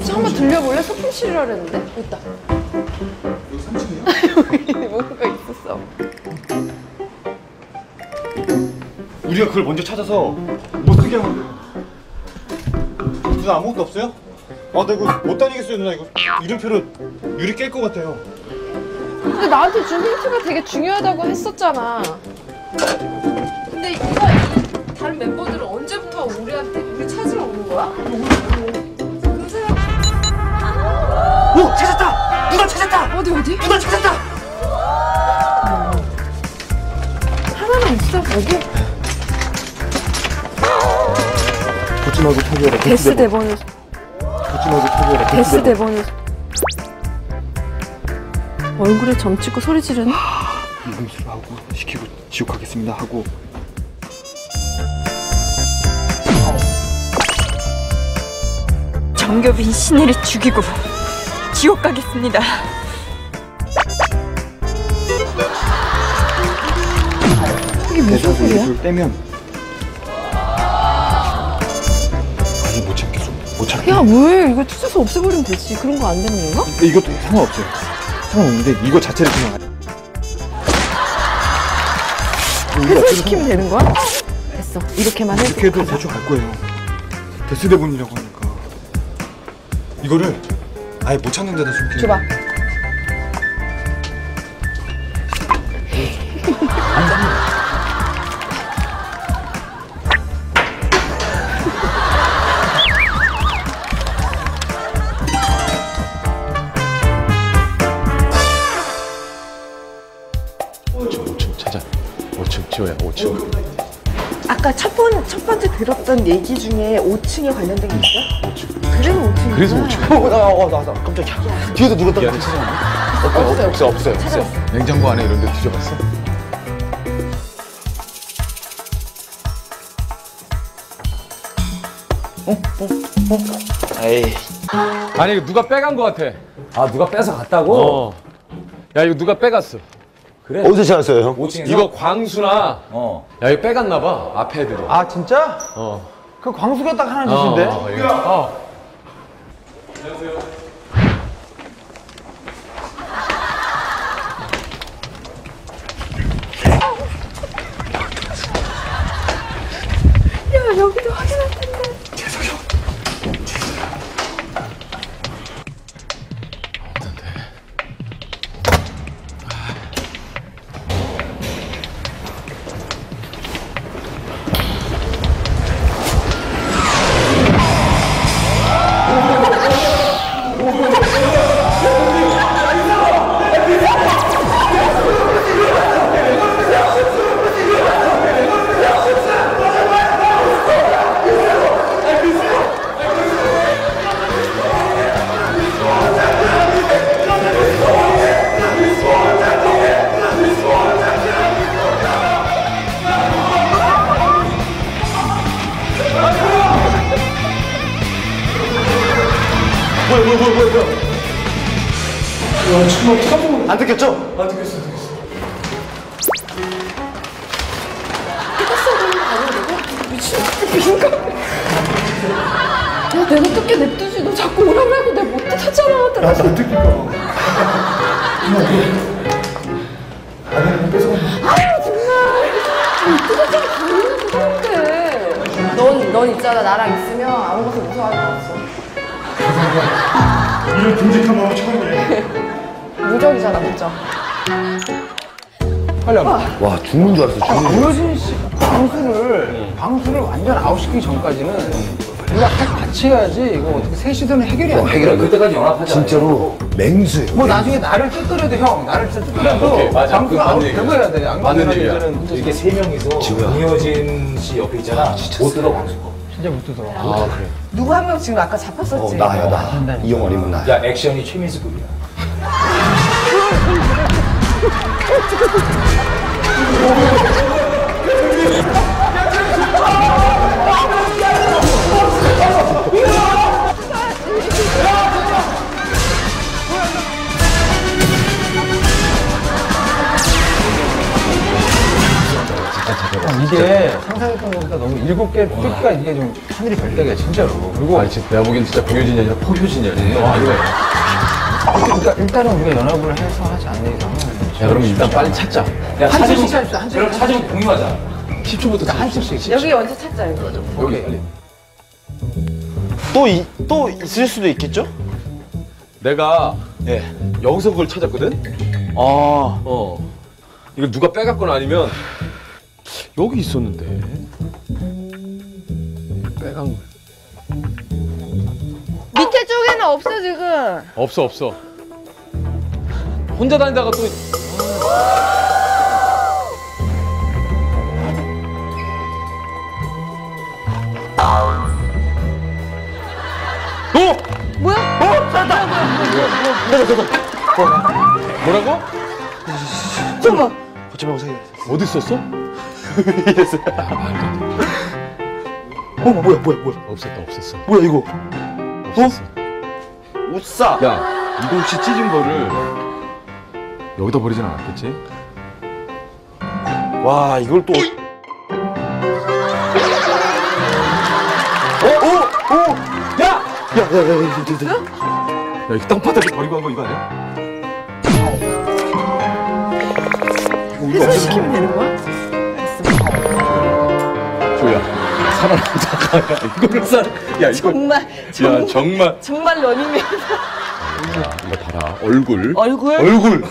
저 한번 들려볼래? 소품 치료라 그랬는데? 있다. 여기 3층이에요? 여기 뭔가 있었어. 우리가 그걸 먼저 찾아서 못 쓰게 하면 돼요. 누나 아무것도 없어요? 아, 나 이거 못 다니겠어요, 누나. 이거 이름표로 유리 깰 것 같아요. 근데 나한테 준 힌트가 되게 중요하다고 했었잖아. 근데 이거 다른 멤버들은 언제부터 우리 찾으러 오는 거야? 그 사람 오! 찾았다! 누나 찾았다! 어디? 누나 찾았다! 하나는 있어 여기. 도찜하고 초기화라. 데스 대본을. 도찜하고 초기화라. 데스 대본을. 얼굴에 점 찍고 소리 지르는? 이금수를 하고 시키고 지옥하겠습니다 하고. 정겹인 신혜를 죽이고 지옥 가겠습니다. 이게 무슨 소리야? 이걸 떼면 아니 못 참겠어. 못 참겠어. 야, 왜 이거 투자서 없애버리면 되지. 그런 거 안 되는 건가? 이것도 상관없어요. 상관없는데 이거 자체를 그냥 회수시키면 되는 거야? 됐어. 이렇게만 해. 이렇게 해도 대충 갈 거예요. 데스 대본이라고 하니까 이거를 아예 못 찾는 데다 숨기는. 줘봐. 찾아. 5층 지호야. 5층. 아까 첫 번째 들었던 얘기 중에 5층에 관련된 게 있어? 그래서 5층이구나. 그래서 5층. 나 깜짝이야. 뒤에도 누가 딱 찾아놨나? 없어요. 냉장고 안에 이런 데 뒤져봤어? 에이. 아니 이거 누가 빼간 거 같아. 아 누가 뺏어 갔다고? 야 이거 누가 빼갔어. 그래? 어디서 찾았어요, 형? 5층에서? 이거 광수나. 어. 야 이거 빼갔나 봐. 앞에 애들이. 아 진짜? 어. 그 광수가 딱 하나 주신데? 야, 여기도 확인할 텐데. 안 듣겠죠? 야, 내가 어떻게 냅두지? 너 자꾸 오라고 하고 내가 못 하잖아. 안 듣기가. 아유, 정말. 어떻게 좀 가능하게 넌 있잖아. 나랑 있으면 아무것도 무서워할 거 없어. 이런 듬직한 마음 처음이네. 무적이잖아, 무적. 와, 죽는 줄 알았어, 죽는 줄 알았어. 고효진 씨 방수를 완전 아웃시키기 전까지는 우리가 같이 해야지. 이거 어떻게 셋이서는 해결이 안 돼. 해결 그때까지 연합하자. 진짜로 맹수예요. 뭐 나중에 나를 뜨더라도 형, 나를 뜨더라도 맞아. 방수가 아웃 되고 해야 돼. 안 맞는 그러면 일이야. 이제는 이렇게 세 명이서 김효진 씨 옆에 있잖아. 못 들어 광수 거. 진짜 못 뜨더라. 아 그래. 누구 한 명 지금 아까 잡혔었지? 나야, 나. 이용 아니면 나야. 야 액션이 최민수급이야. 이게 상상했던 것보다 너무 7개 뜰까 이게 좀 하늘이 별 때가 진짜로. 그리고 아니, 진짜 내가 보기엔 진짜 공효진이 아니라 포효진이야. 그러니까 일단은 우리가 연합을 해서 하지 않는 이상은. 야, 그럼 일단 빨리 찾자. 야, 한 찾으면, 층씩 찾읍시다. 한 그럼 층씩. 찾으면 공유하자. 10초부터 한 층씩. 여기 먼저 찾자 이거. 여기 빨리. 또 있을 수도 있겠죠? 내가 예. 여기서 그걸 찾았거든? 아. 이거 누가 빼갔거나 아니면 여기 있었는데. 빼간 거. 밑에 쪽에는 없어 지금. 없어. 혼자 다니다가 또. 뭐라고? 잠깐만. 거짓말 하세요. 어디 있었어? 뭐야. 없었어. 뭐야 이거? 없었어. 옷사. 야, 이거 혹시 찢은 거를 여기다 버리진 않았겠지? 와 이걸 또. 야! 야야야야. 야, 이거 땅바닥에 버리고 간 거 이거 아니야? 해소시키면 되는 거야? 조야, 살아남자가 야, 이거. 정말 야, 정말. 정말 러닝맨. 이거 봐라, 얼굴. 얼굴? 얼굴.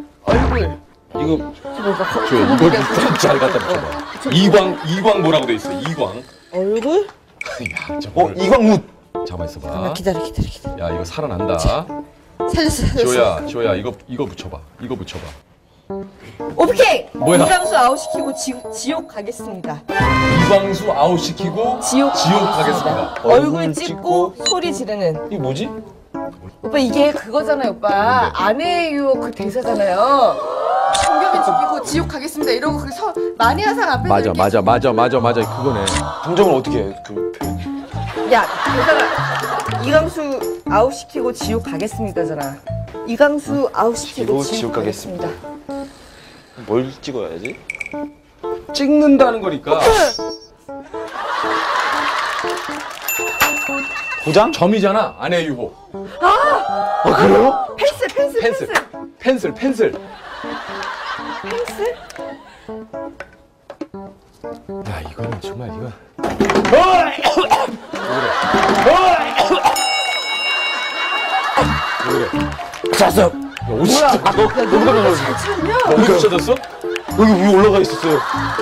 이거 조야, 이거 잘 갖다 붙여봐. 이광 뭐라고 돼 있어, 이광. 얼굴? 야, 저거. 이광훈. 잠깐만 있어봐. 기다려. 야, 이거 살아난다. 살렸어. 지호야, 이거 붙여봐. 이거 붙여봐. 오케이. 뭐야? 이강수 아웃시키고 지옥 가겠습니다. 이광수 아웃시키고 지옥 가겠습니다. 얼굴 찍고 소리 지르는. 이게 뭐지? 오빠 이게 그거잖아요, 오빠. 아내의 유혹 그 대사잖아요. 정경이 죽이고 지옥 가겠습니다. 이러고 그 만이하상 앞에서 이렇게 맞아. 그거네. 정정을 어떻게 해? 그 표현. 야, 대사가 이강수 아웃시키고 지옥 가겠습니다잖아. 이강수 아웃시키고 지옥 가겠습니다. 뭘 찍어야지? 찍는다는 거니까. 고장? 점이잖아, 아내 유혹. 아 그래요? 펜슬. 펜슬? 야, 이거는 정말 이거. 왜 그래? 잤어요. 야, 옷이 잘 찾냐? 어디 찾았어? 여기 위에 올라가 있었어요.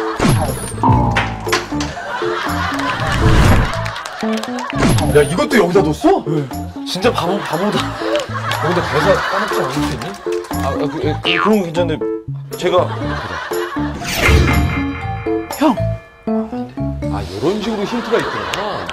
야, 이것도 여기다 뒀어? 진짜 바보다. 여기다 대사 까먹지 않을 수 있니? 그런 거 괜찮은데 제가 아, 이런 식으로 힌트가 있구나.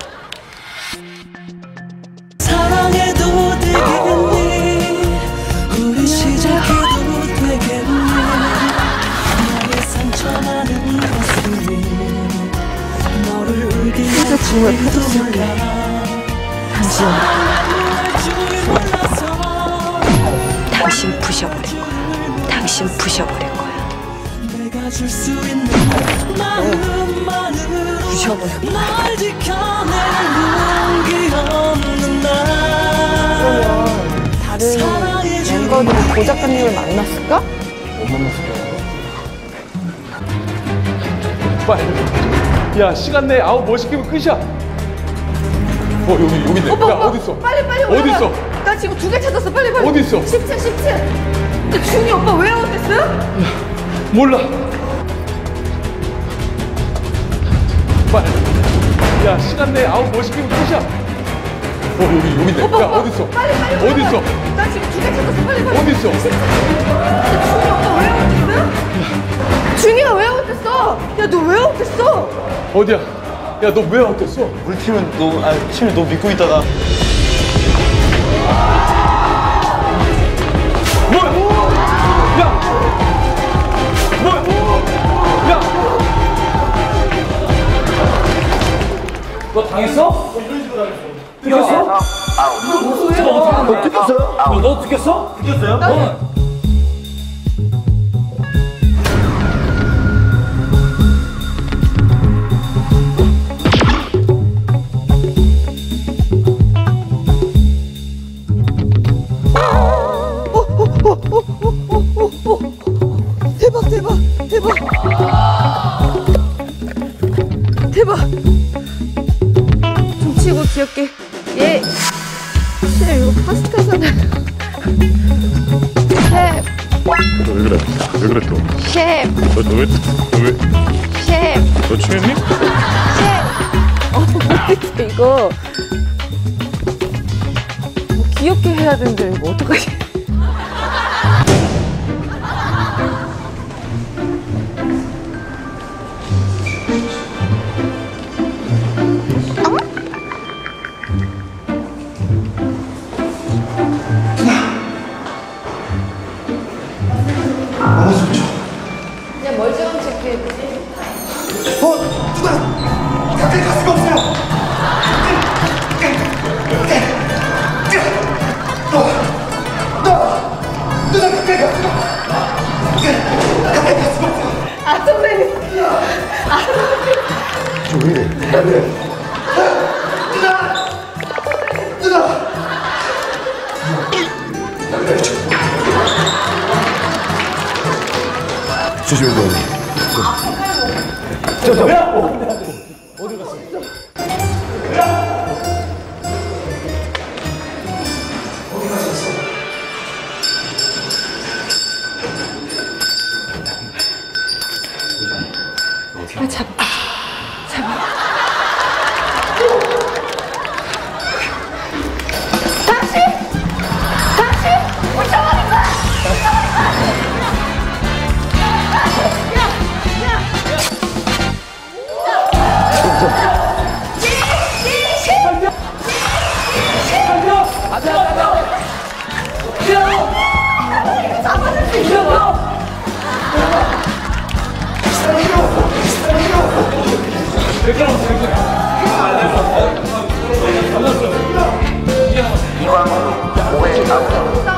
사랑해도 되겠니? 우리 시작해도 되겠니? 나의 상처나는 가슴이 너를 울게 할지도 몰라. 당신 부셔버릴 거야. 당신 부셔버릴 거야. 내가 줄 수 있는 마음만으로 부셔버려. 날 지켜낼 용기 없는 날 다른 멤버들이 고 작가님을 만났을까? 빨리. 야, 시간 내에 아웃 뭐 시키면 끝이야. 여기네. 오빠, 야, 어딨어? 빨리 어디 올라가. 있어? 나 지금 2개 찾았어. 빨리. 어디 있어? 10층. 근데 준이 오빠 왜 아웃됐어요? 몰라. 빨리. 야, 시간 내에 아웃 뭐 시키면 끝이야. 여기네. 오빠, 야, 오빠. 어딨어? 빨리 어디 있어? 나 지금 2개 찾았어. 빨리. 어디 있어? 준이 오빠 왜 아웃됐어요? 준이가 왜 아웃됐어? 야, 너 왜 아웃됐어? 어디야? 야, 너 왜 아웃됐어? 우리 팀을 너 믿고 있다가 뭐야? 야! 뭐야? 야! 너 당했어? 뜯겼어? 너 뜯겼어요? 너 뜯겼어? 뜯겼어요? 대박. 좀 치고 귀엽게. 예. 셰프 이거 파스타 사다. 셰프. 왜 그래? 왜 그래 또? 셰프. 너 왜? 셰프. 너 취했니? 셰프. 이거 뭐 귀엽게 해야 되는데 이거 어떡하지? 그냥 멀쩡한 체크해. 누나! 가까이 갈 수가 없어요! 누나 가까이 갈 수가 가까이 갈 수가 없어! 아, 선배님. 왜 이래? 누나! 조심해 너. 이왕 5회 아웃